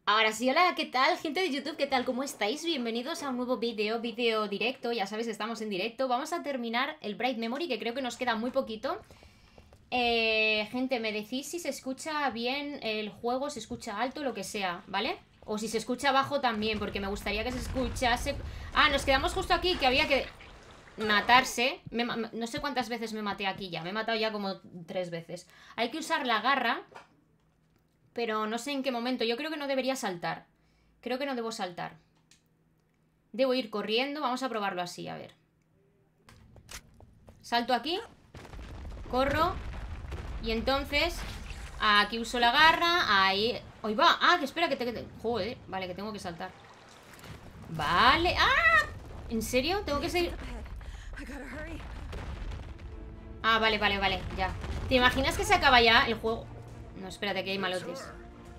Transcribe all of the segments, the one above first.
Ahora sí, hola, ¿qué tal? Gente de YouTube, ¿qué tal? ¿Cómo estáis? Bienvenidos a un nuevo vídeo directo. Ya sabéis, estamos en directo. Vamos a terminar el Bright Memory, que creo que nos queda muy poquito. Gente, me decís si se escucha bien el juego, si se escucha alto, lo que sea, ¿vale? O si se escucha bajo también, porque me gustaría que se escuchase... Ah, nos quedamos justo aquí, que había que matarse. No sé cuántas veces me maté aquí ya. Me he matado ya como 3 veces. Hay que usar la garra, pero no sé en qué momento. Yo creo que no debería saltar. Creo que no debo saltar. Debo ir corriendo. Vamos a probarlo así, a ver. Salto aquí. Corro. Y entonces aquí uso la garra. Ahí. ¡Ahí va! Ah, que espera que te... Joder, vale, que tengo que saltar. Vale. ¡Ah! ¿En serio? ¿Tengo que seguir? Ah, vale, vale, vale, ya. ¿Te imaginas que se acaba ya el juego? No, espérate, que hay malotes.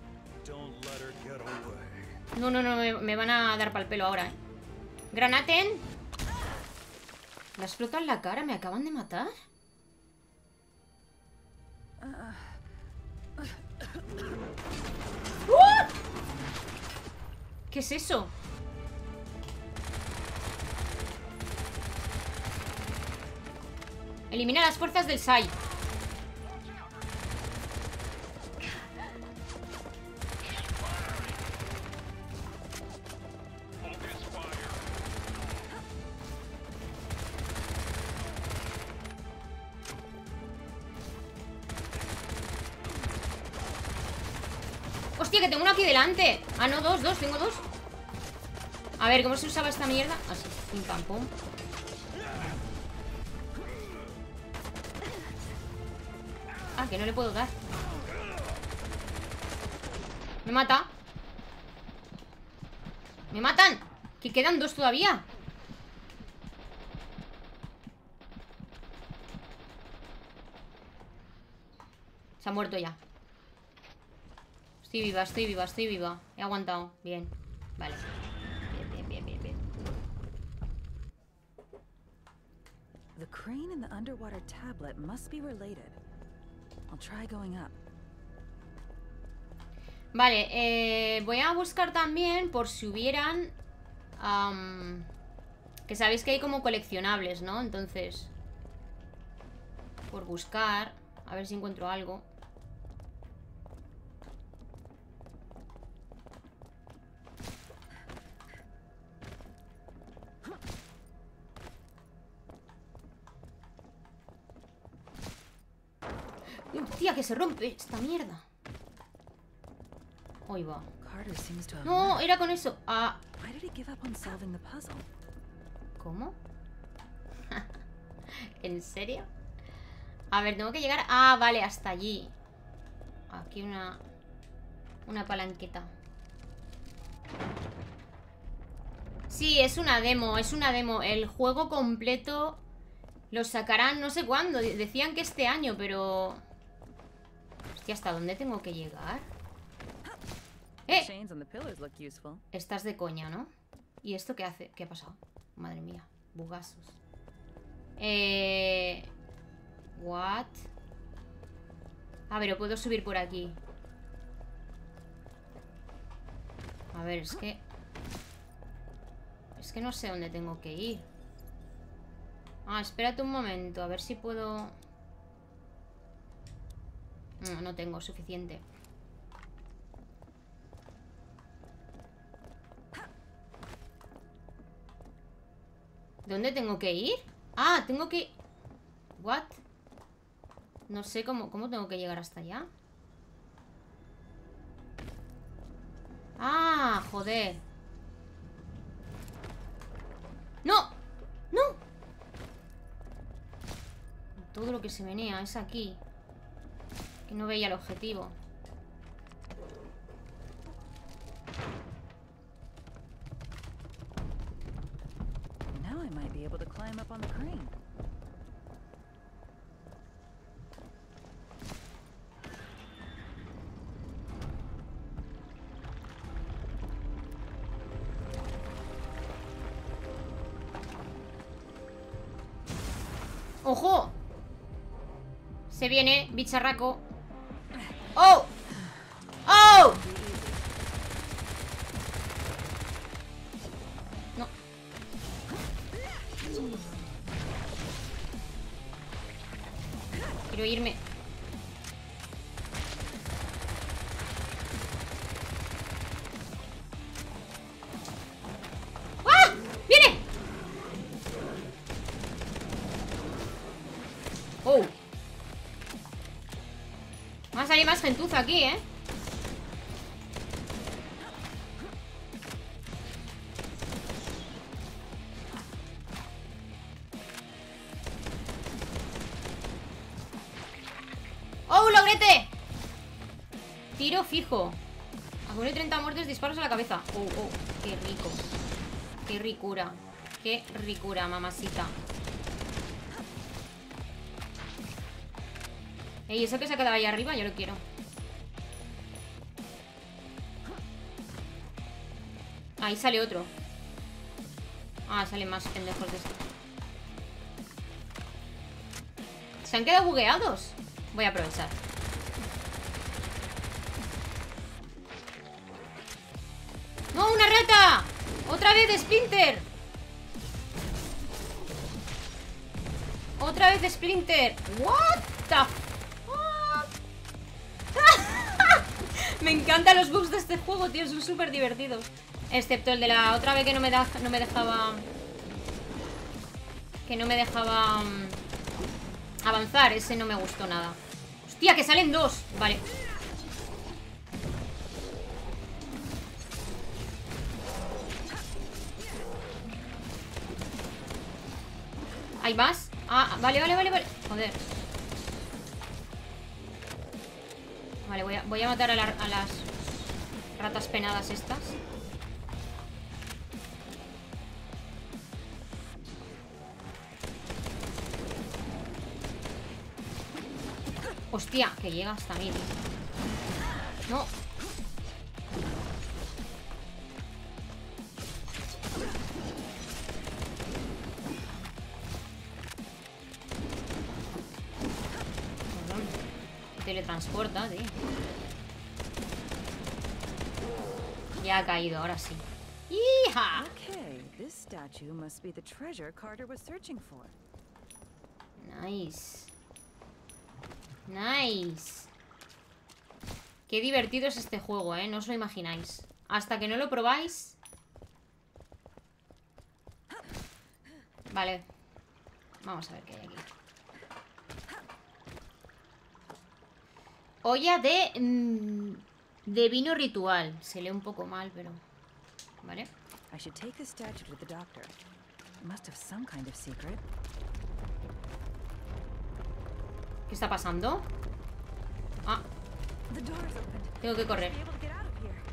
No, no, no, me van a dar pa'l pelo ahora, ¡Granaten! ¿Me ha explotado en la cara? ¿Me acaban de matar? ¿Qué es eso? Elimina las fuerzas del Sai. ¡Hostia, que tengo uno aquí delante! Ah, no, dos, tengo dos. A ver, ¿cómo se usaba esta mierda? Así, pim pam pum. Ah, que no le puedo dar. Me mata. ¡Me matan! Que quedan dos todavía. Se ha muerto ya. Estoy viva, estoy viva, estoy viva. He aguantado, bien. Vale. Bien, bien, bien, bien, bien. The crane and the underwater tablet must be related. I'll try going up. Vale, voy a buscar también por si hubieran... que sabéis que hay como coleccionables, ¿no? Entonces... por buscar... A ver si encuentro algo. ¡Tía, que se rompe esta mierda! Ahí va. No, era con eso. Ah. ¿Cómo? ¿En serio? A ver, tengo que llegar... Ah, vale, hasta allí. Aquí una palanqueta. Sí, es una demo, es una demo. El juego completo lo sacarán no sé cuándo. Decían que este año, pero... Hostia, ¿hasta dónde tengo que llegar? Estás de coña, ¿no? ¿Y esto qué hace? ¿Qué ha pasado? Madre mía, bugazos. What? A ver, puedo subir por aquí. A ver, es que no sé dónde tengo que ir. Ah, espérate un momento. A ver si puedo... No, no tengo suficiente. ¿Dónde tengo que ir? Ah, tengo que... ¿What? No sé cómo tengo que llegar hasta allá. Ah, joder. ¡No! ¡No! Todo lo que se menea es aquí. Que no veía el objetivo. Now I might be able to climb up on the crane. ¡Ojo! Se viene, bicharraco. ¡Oh! ¡Oh! Quiero irme. ¡Ah! ¡Viene! ¡Oh! Va a salir más gentuza aquí, ¿eh? ¡Oh, logrete! Tiro fijo. Acumulé 30 muertes, disparos a la cabeza. Oh, oh, qué rico. Qué ricura. Qué ricura, mamacita. Ey, eso que se ha quedado ahí arriba, yo lo quiero. Ahí sale otro. Ah, salen más pendejos de esto. Se han quedado bugueados. Voy a aprovechar. ¡No, una rata! ¡Otra vez Splinter! ¡Otra vez Splinter! ¿What the fuck? Me encantan los bugs de este juego, tío. Son súper divertidos. Excepto el de la otra vez que no me dejaba... Que no me dejaba... avanzar. Ese no me gustó nada. ¡Hostia, que salen dos! Vale. ¿Hay más? Ah, vale. Joder. Vale, voy a matar a las ratas penadas estas. Hostia, que llega hasta mí, tío. No. Teletransporta, tío. Ya ha caído, ahora sí. ¡Hija! Okay, this statue must be the treasure Carter was searching for. Nice. Nice. Qué divertido es este juego, ¿eh? No os lo imagináis. Hasta que no lo probáis. Vale. Vamos a ver qué hay aquí. Olla de vino ritual. Se lee un poco mal, pero... Vale. I should take this statue to the doctor. It must have some kind of secret. ¿Qué está pasando? Ah, The door is open. tengo que correr. Be able to get out of here.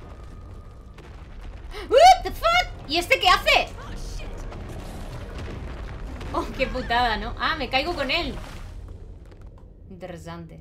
What the fuck? ¿Y este qué hace? Oh shit. Oh, qué putada, ¿no? Ah, me caigo con él. Interesante.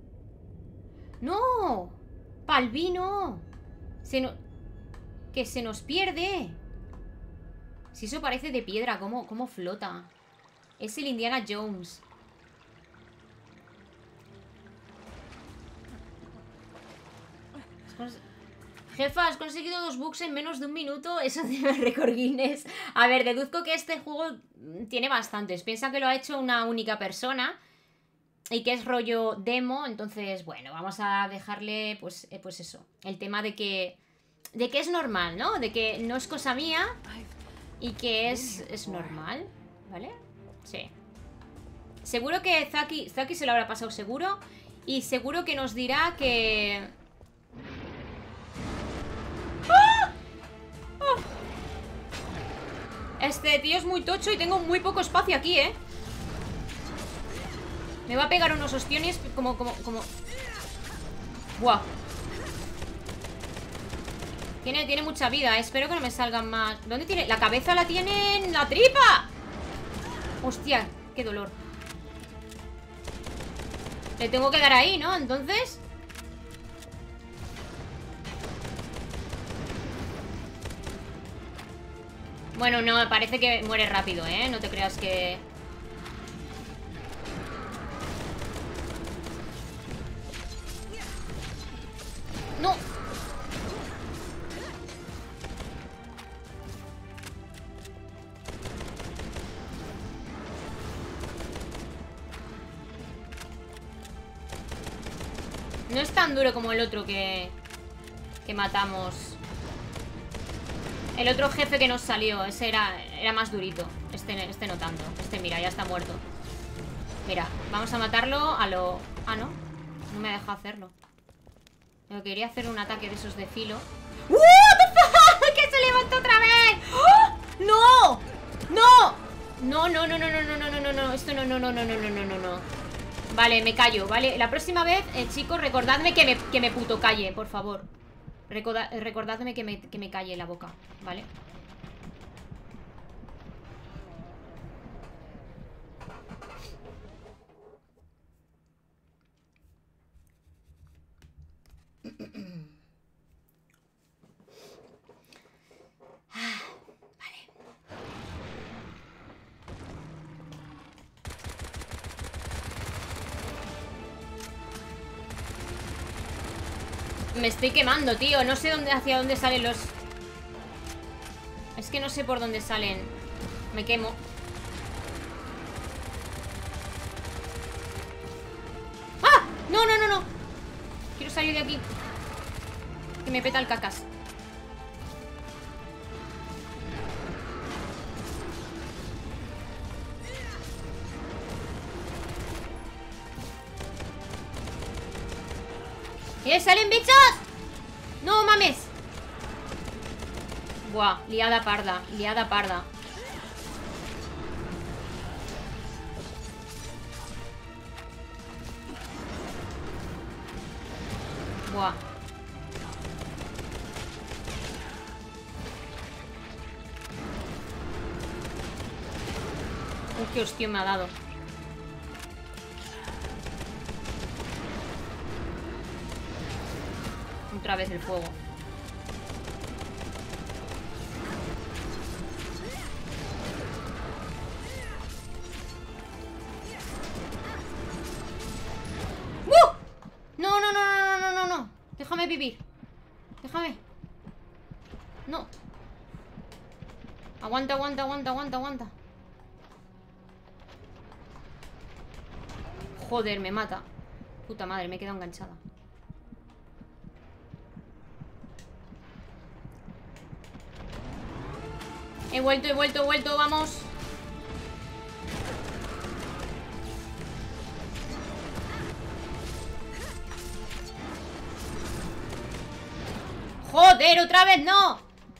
¡No! ¡Pal vino! Que se nos pierde. Si eso parece de piedra, ¿cómo flota? Es el Indiana Jones. Jefa, has conseguido 2 bugs en menos de 1 minuto. Eso tiene récord Guinness. A ver, deduzco que este juego tiene bastantes. Piensa que lo ha hecho una única persona y que es rollo demo. Entonces, bueno, vamos a dejarle pues eso, el tema de que es normal, ¿no? De que no es cosa mía y que es normal, ¿vale? Sí. Seguro que Zaki se lo habrá pasado seguro. Y seguro que nos dirá que... ¡Ah! ¡Ah! Este tío es muy tocho y tengo muy poco espacio aquí, ¿eh? Me va a pegar unos ostiones como... ¡Buah! Tiene mucha vida, ¿eh? Espero que no me salgan más. ¿Dónde tiene? La cabeza la tiene en la tripa. Hostia, qué dolor. Le tengo que dar ahí, ¿no? Entonces... Bueno, no, parece que muere rápido, ¿eh? No te creas que... ¡No! tan duro como el otro que matamos. El otro jefe que nos salió, ese era más durito. Este no tanto. Este, mira, ya está muerto. Mira, vamos a matarlo a lo... Ah, no. No me ha dejado hacerlo. Pero quería hacer un ataque de esos de filo. ¡What the fuck! ¡Que se levantó otra vez! ¡Oh! ¡No! ¡No! No, no, no, no, no, no, no, no, no, no. Esto no, no, no, no, no, no, no, no, no. Vale, me callo, ¿vale? La próxima vez, chicos, recordadme que me puto calle, por favor. Recordadme que me calle la boca, ¿vale? Me estoy quemando, tío. No sé hacia dónde salen los... Es que no sé por dónde salen. Me quemo. ¡Ah! No, no, no, no. Quiero salir de aquí. Que me peta el cacas. ¿Qué? ¿Salen bichos? No mames. Buah, liada parda. Liada parda. Buah. Qué hostia me ha dado. Otra vez el fuego. No, no, no, no, no, no, no. Déjame vivir. Déjame. No. Aguanta, aguanta, aguanta, aguanta, aguanta. Joder, me mata. Puta madre, me he quedado enganchada. He vuelto, he vuelto, he vuelto, vamos. Joder, otra vez no.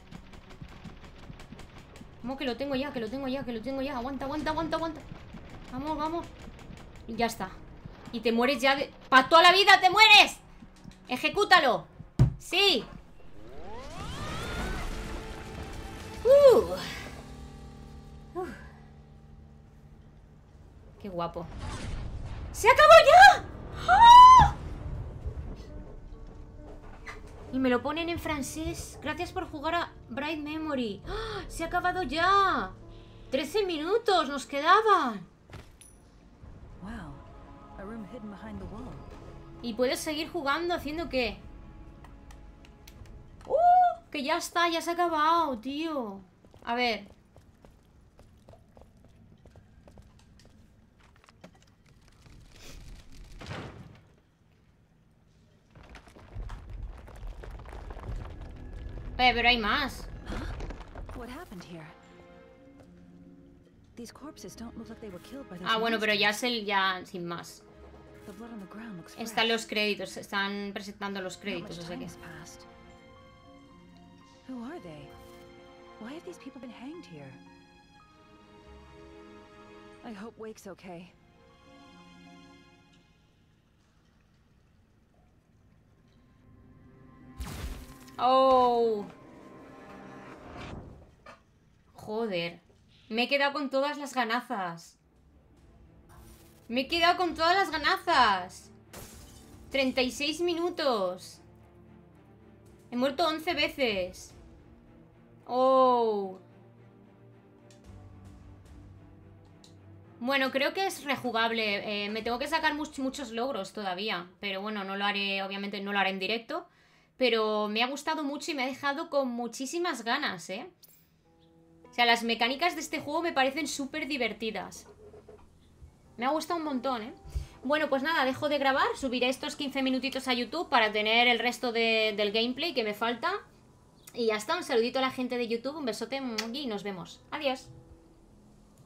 ¿Cómo que lo tengo ya? Que lo tengo ya, que lo tengo ya. Aguanta, aguanta, aguanta, aguanta. Vamos, vamos. Y ya está. Y te mueres ya de... ¡Para toda la vida te mueres! ¡Ejecútalo! ¡Sí! ¡Qué guapo! ¡Se acabó ya! ¡Ah! Y me lo ponen en francés. Gracias por jugar a Bright Memory. ¡Ah! ¡Se ha acabado ya! 13 minutos nos quedaban. Wow, a room hidden behind the wall. Y puedes seguir jugando, ¿haciendo qué? Que ya está, ya se ha acabado, tío. A ver. Pero hay más. What happened here? These corpses don't look like they were killed by those Ah, bueno, pero ya monsters. es el ya sin más. The blood on the ground looks Están fresh. los créditos, están presentando los Not créditos, much o sea time que... has passed. Who are they? Why have these people been hanged here? I hope Wake's okay. Oh. Joder. Me he quedado con todas las ganazas. Me he quedado con todas las ganazas. 36 minutos. He muerto 11 veces. Oh. Bueno, creo que es rejugable. Me tengo que sacar muchos logros todavía. Pero bueno, no lo haré, obviamente no lo haré en directo. Pero me ha gustado mucho y me ha dejado con muchísimas ganas, ¿eh? O sea, las mecánicas de este juego me parecen súper divertidas. Me ha gustado un montón, ¿eh? Bueno, pues nada, dejo de grabar, subiré estos 15 minutitos a YouTube para tener el resto del gameplay que me falta. Y ya está, un saludito a la gente de YouTube, un besote y nos vemos. Adiós.